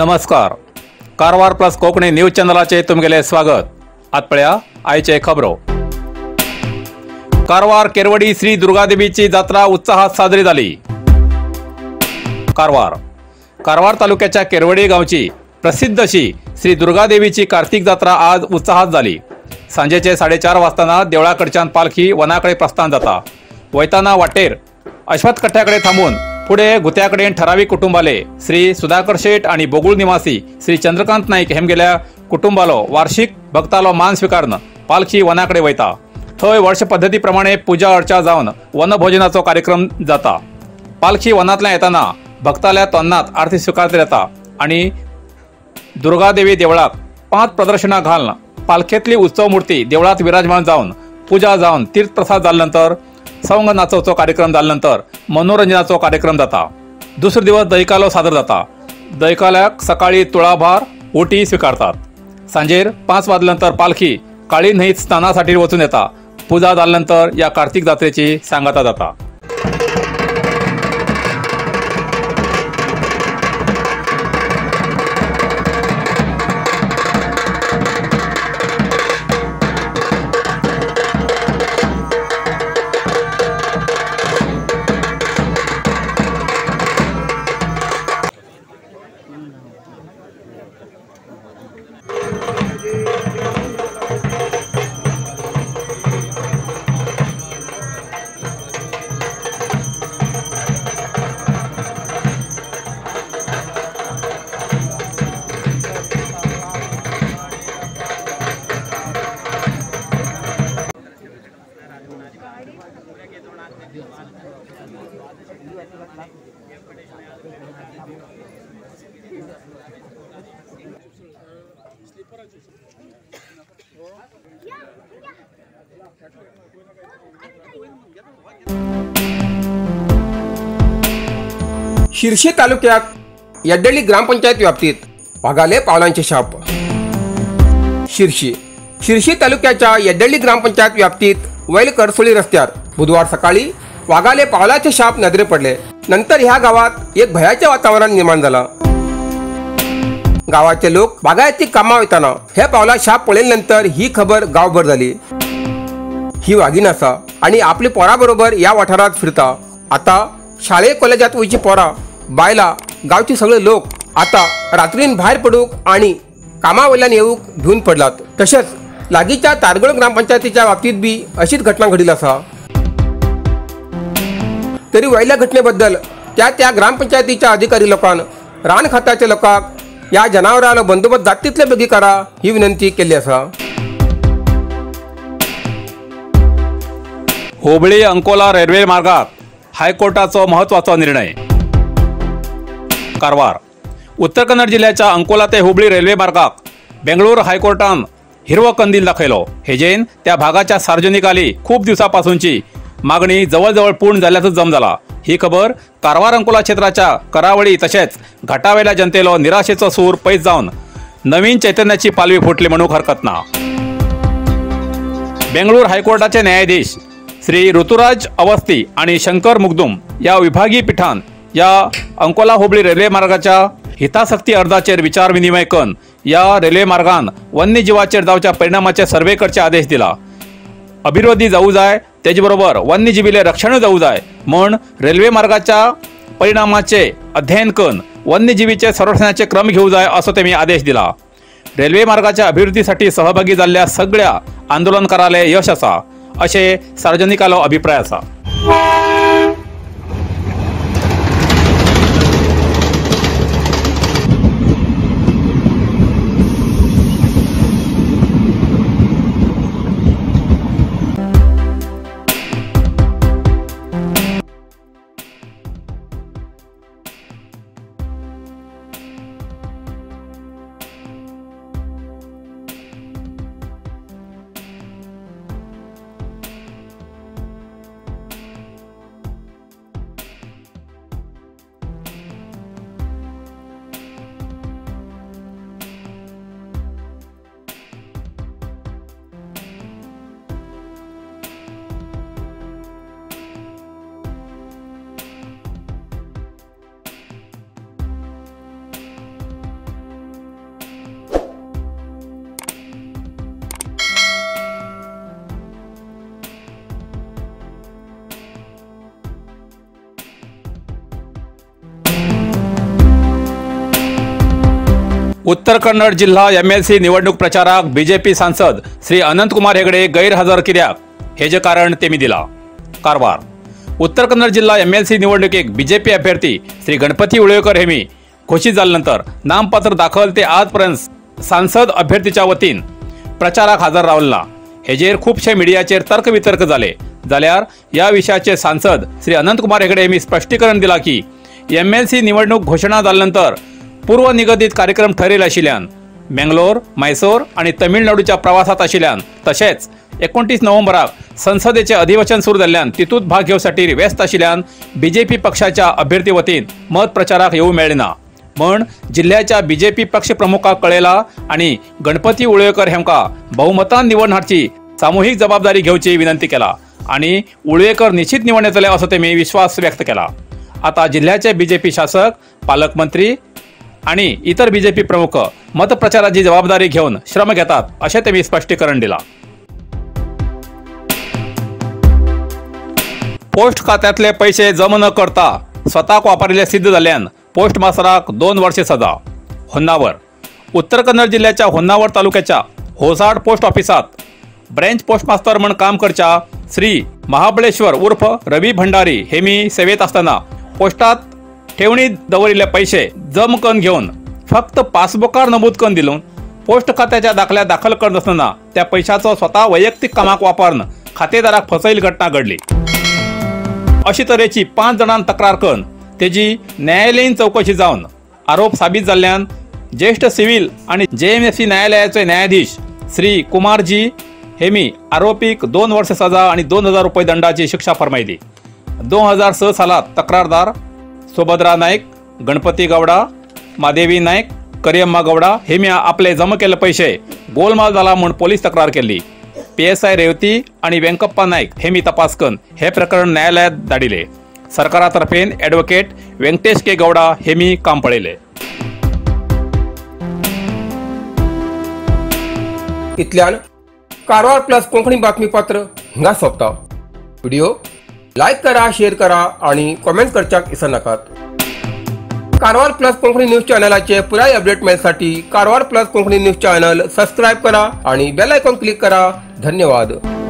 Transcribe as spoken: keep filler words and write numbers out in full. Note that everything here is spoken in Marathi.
नमस्कार. कारवार प्लस कोकणी न्यूज चॅनलाचे तुमगेले स्वागत. आतपळ्या आयचे खबरो. कारवार केरवडी श्री दुर्गादेवीची जत्रा उत्साहात साजरी झाली. कारवार कारवार तालुक्याच्या केरवडी गावची प्रसिद्ध अशी श्री दुर्गादेवीची कार्तिक जत्रा आज उत्साहात झाली. सांजेचे साडेचार वाजताना देवळाकडच्यान पालखी वनाकडे प्रस्थान जाता. वयताना वाटेर अश्वत्थ कट्ट्याकडे थांबून पुढे गुत्याकडेन ठराविक कुटुंबाले श्री सुधाकर शेठ आणि बोगुळ निवासी श्री चंद्रकांत नाईक हेमगेल्या कुटुंबालो वार्षिक भक्तालो मान स्वीकारण पालखी वनाकडे वयता. थंय वर्ष पद्धती प्रमाणे पूजा अर्चा जावन वनभोजनाचो कार्यक्रम जाता. पालखी वनांतल्यान येताना भक्ताल्या तोन्नात आरती स्वीकारता येता आणि दुर्गादेवी देवळाक पांच प्रदर्शनां घालून पालखेंतली उत्सव मूर्ती देवळात विराजमान जावन पूजा जावन तीर्थप्रसाद जाल्यानंतर संग नाचोवचो कार्यक्रम जाल्यानंतर मनोरंजनाचो कार्यक्रम जाता. दुसरे दिवस दहिकालो सादर जाता. दहिकाल्याक सकाळी तुळाभार ओटी स्वीकारतात. सांजेर पांच वाजल्यानंतर पालखी काळी न्हंयत स्नानासाठी वचून येता. पूजा जाल्यानंतर या कार्तिक जात्रेची सांगता जाता. शिर्शी तालुक्यात यड्डळी ग्रामपंचायत व्याप्तीत वाघाले पावलांचे शाप. शिर्शी शिर्शी तालुक्याच्या यड्डळी ग्रामपंचायत व्याप्तीत वैल करसोळी रस्त्यावर बुधवार सकाळी वाघाले पावलाचे शाप नजरे पडले. नंतर ह्या गावात एक भयाचे वातावरण निर्माण झालं. गावाचे लोक बागायती कामा वयताना हे पावला शाप पळयल्यानंतर ही खबर गावभर झाली. ही वाघीण आसा आणि आपली पोरा बरोबर या वाठारात फिरता. आता शाळे कॉलेजात वयची पोरा बायला गावचे सगळे लोक आता रात्रीन भायर पडूक आणि कामा वयल्यान येऊक भिवन पडलात. तशेंच लागींच्या तारगळ ग्रामपंचायतीच्या बाबतीत बी अशीच घटना घडिल्ली आसा. तरी वयल्या घटने बद्दल त्या त्या ग्रामपंचायतीच्या अधिकारी लोकांन रान खात्याच्या लोकांक या जनावरांलो बंदोबस्त जाता तितले बेगी करा ही विनंती केली आसा. हुबळी अंकोला रेल्वे मार्गात हायकोर्टाचो महत्वाचो निर्णय. कारवार उत्तर कन्नड जिल्ह्याच्या अंकोला ते हुबळी रेल्वे मार्गाक बेंगळूर हायकोर्टान हिरवो कंदील दाखयलो. हेजेन त्या भागाच्या सार्वजनिकाली खूप दिवसापासूनची मागणी जवळजवळ पूर्ण जाल्याचो जम जाला. ही खबर कारवार अंकोला क्षेत्राच्या करावळी तशेंच घाटावेल्या जनतेलो निराशेचो सूर पैस जावन नवीन चैतन्याची पालवी फुटली म्हणूक हरकत ना. बेंगळूर हायकोर्टाचे न्यायाधीश श्री ऋतुराज अवस्थी आणि शंकर मुगदुम या विभागीय पिठान या अंकोला हुबळी रेल्वे मार्गाच्या हितासक्ती अर्जाचेर विचार विनिमय करून या रेल्वे मार्गान वन्यजीवाचेर जावच्या परिणामाचे सर्वे करचे आदेश दिला. अभिवृद्धी जावूं जाय तेजे बरोबर वन्यजीवीले रक्षण जावूं जाय म्हण रेल्वे मार्गाच्या परिणामाचे अध्ययन करून वन्यजीवीचे संरक्षणाचे क्रम घेवूं जाय असो तेमी आदेश दिला. रेल्वे मार्गाच्या अभिवृद्धीसाठी सहभागी जाल्ल्या सगळ्या आंदोलनकाराले यश आसा अशे सार्वजनिकालो अभिप्राय आसा. उत्तर कन्नड जिल्हा एम एल सी निवडणूक प्रचाराक बीजेपी सांसद श्री अनंतकुमार हेगडे गैरहजर कित्याक हेजे कारण तेमी दिला। कारवार उत्तर कन्नड जिल्हा एम एल सी निवडणुकीक बीजेपी अभ्यर्थी श्री गणपती उळयेकर हेमी घोषित झाल्यानंतर नामपत्र दाखल ते आजपर्यंत सांसद अभ्यर्थीच्या वतीन प्रचाराक हजर रावला। हेजेर खुबशे मिडियाचेर तर्क वितर्क जाले जाल्यार या विशयाचे सांसद श्री अनंतकुमार हेगडे हेमी स्पष्टीकरण दिला की एम एल सी निवडणूक घोषणा जाल्यानंतर पूर्व निगदीत कार्यक्रम ठरेल आशिल्ल्यान मंगलोर मैसूर आणि तमिळनाडूच्या प्रवासात आशिल्ल्यान तशेंच एकोणतीस नोव्हेंबराक संसदेचे अधिवेशन सुरू जाल्ल्यान तितूंत भाग घेवसाठी व्यस्त आशिल्ल्यान बीजेपी पक्षाच्या अभ्यर्थी वतीन मत प्रचाराक येवूं मेळ्ळें ना म्हण जिल्ह्याच्या बीजेपी पक्ष प्रमुखाक कळयला आणि गणपती उळयेकर हेमकां बहुमतान निवडून हाडची सामुहीक जबाबदारी घेवची विनंती केला आणि उळयेकर निश्चित निवडून येतले असो तेमी विश्वास व्यक्त केला। आता जिल्ह्याचे बीजेपी शासक पालकमंत्री आणि इतर बीजेपी प्रमुख मतप्रचाराची जबाबदारी घेऊन श्रम घेतात असे तेमी स्पष्टीकरण दिला। पोस्ट खात्यातले पैसे जम न करता स्वताक वापरले सिद्ध जाल्ल्यान पोस्ट मास्तराक दोन वर्षे सजा। होन्नावर उत्तर कन्नड जिल्ह्याच्या होन्नावर तालुक्याच्या होसाड पोस्ट ऑफिसात ब्रँच पोस्ट मास्तर म्हणून काम करच्या श्री महाबळेश्वर उर्फ रवी भंडारी हेमी सेवेत असताना पोस्टात ठेवणी दवरिल्ले पैसे जम करून घेऊन फक्त पासबुकार नमूद करून दिलून पोस्ट खात्याच्या दाखल्या दाखल करत असताना त्या पैशाचो स्वतः वैयक्तिक कामाक वापरून खातेदाराक फसयली घटना घडली। अशी तरेची पाच जणांनी तक्रार करून तेजी न्यायालयीन चौकशी जावन आरोप साबीत जाल्ल्यान ज्येष्ठ सिव्हिल आणि जे एम एफ सी न्यायालयाचे न्यायाधीश श्री कुमारजी हेमी आरोपीक दोन वर्ष सजा आणि दोन हजार रुपये दंडाची शिक्षा फरमायली। दोन हजार स सालात तक्रारदार सुभद्रा नाईक, गणपती गौडा, मादेवी नाईक, करियम्मा गौडा हेमी आपले जमा केले पैसे गोलमाल जाला म्हणून पोलीस तक्रार केली। पी एस आय रेवती आणि वेंकप्पा नाईक हेमी तपास करून हे प्रकरण न्यायालयात धाडिले। सरकारातर्फेन ॲडव्होकेट व्यंकटेश के गौडा हेमी काम पळयले। इतल्यान कारवार प्लस कोंकणी बातमीपत्र हिंगा सोंपता। व्हिडिओ लाईक करा, शेअर करा आणि कमेंट करच्याक विसरू नकात। कारवार प्लस कोंकणी न्यूज चॅनलाचे पुराय अपडेट मिळण्यासाठी Karwar plus Konkani news channel subscribe करा आणि बेल आयकॉन क्लिक करा। धन्यवाद।